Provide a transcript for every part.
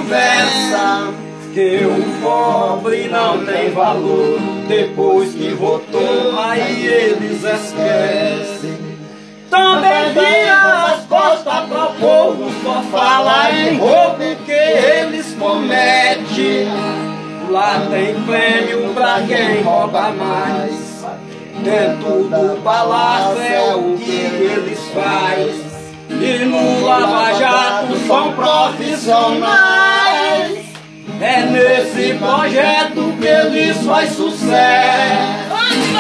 conversa que o pobre não tem valor. Depois que votou, aí eles esquecem. Também vira as costas pro povo, só fala em roubo que eles cometem. Lá tem prêmio pra quem rouba mais. Dentro do palácio é o que eles fazem. E no Lava Jato são profissionais. É nesse projeto que eles fazem sucesso.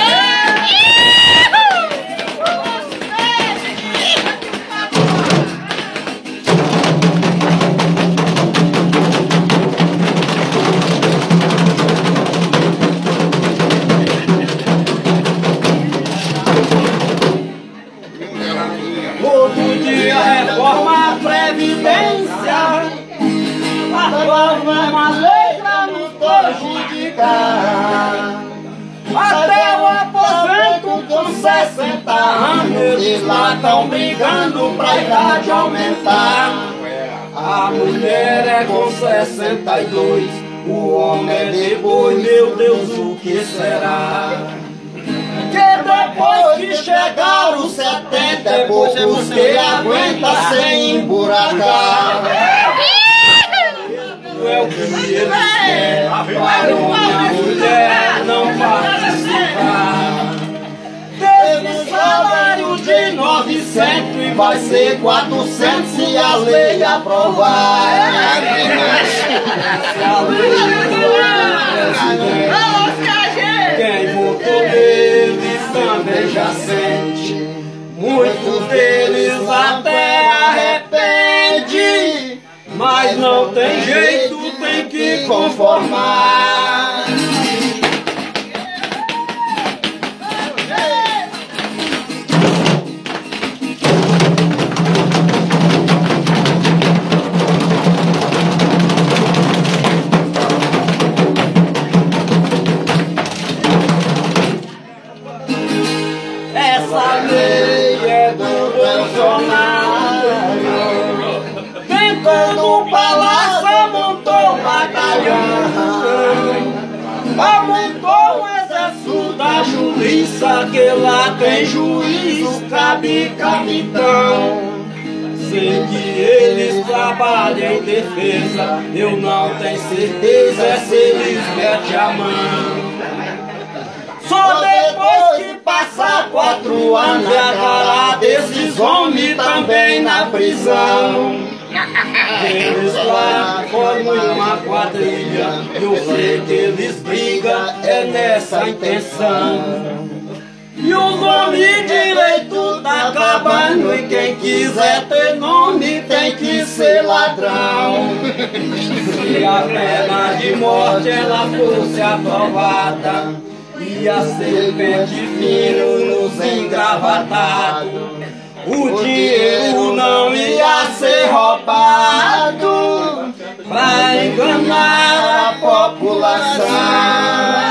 Todo dia reforma a Previdência, aprova uma lei pra nos prejudicar. Até o aposento com 60 anos, eles lá estão brigando pra idade aumentar. A mulher é com 62, o homem é depois, meu Deus, o que será? Que depois que chegar os 70 é poucos que aguenta sem emburacar. É o que eles querem, para uma mulher não participar. Desse salário de 900 e vai ser 400 se a lei aprovar. Se a lei aprovar, quem votou neles também já sente. Muitos deles até arrepende, mas não tem jeito, tem que conformar. Essa lei é do Bolsonaro. Dentro do palácio montou um batalhão, montou um exército da justiça, que lá tem juiz, cabe capitão. Sei que eles trabalham em defesa, eu não tenho certeza se eles metem a mão. Só depois que passar 4 anos é a cara desses homens também na prisão. Eles lá formam uma quadrilha, eu sei que eles brigam, é nessa intenção. E os homens direito tá acabando, e quem quiser ter nome tem que ser ladrão. Se a pena de morte ela fosse aprovada, ia ser pente fino nos engravatados. O dinheiro não ia ser roubado pra enganar a população.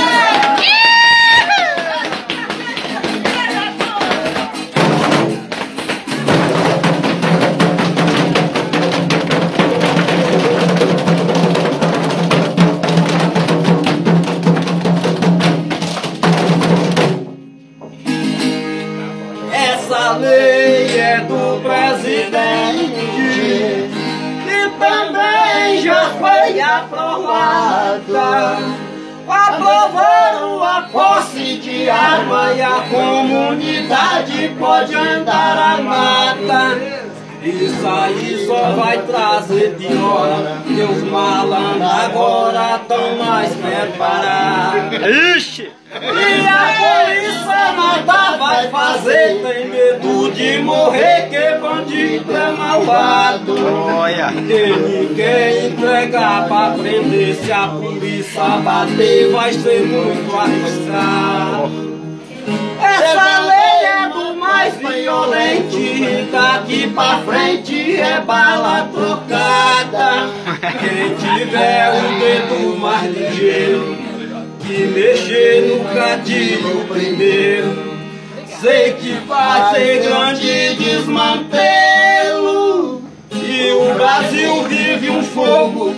Essa lei é do presidente e também já foi aprovada. Aprovaram a posse de arma e a comunidade pode andar armada. Isso aí só vai trazer pior, que os malandros agora estão mais preparados. Ixi! E a polícia nada vai fazer, tem medo de morrer, que bandido é malvado. Olha. Que ninguém entregar pra prender, se a polícia bater vai ser muito arriscado. Essa lei é do mais violente, daqui pra frente é bala trocada. Quem tiver um dedo mais ligeiro, que mexer no gatilho primeiro, sei que vai ser grande desmantelo. E o Brasil vive um fogo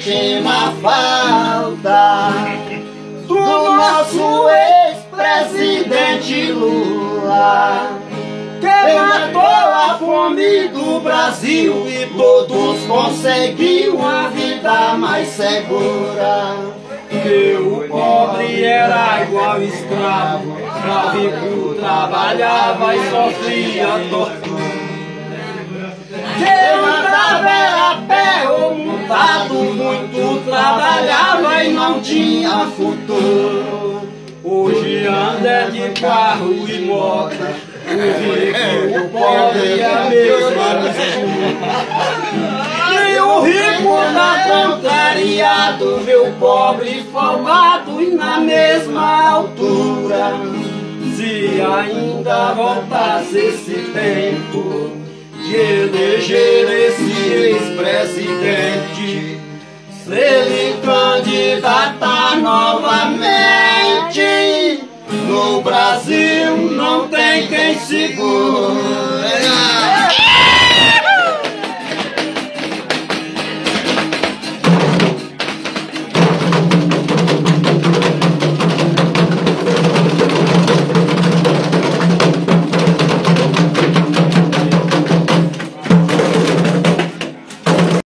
sentindo a falta do nosso ex-presidente Lula, que matou a fome do Brasil e todos conseguiram uma vida mais segura. Que o pobre era igual escravo, rico trabalhava e sofria tortura. Que andava era a pé ou montado, muito trabalhava e não tinha futuro. Hoje anda de carro e moto, o rico e o pobre é a mesma mistura. E o rico tá contrariado, vê o pobre folgado e na mesma altura. Se ainda voltasse esse tempo de eleger esse ex-presidente, se ele candidatar novamente, no Brasil não tem quem segure.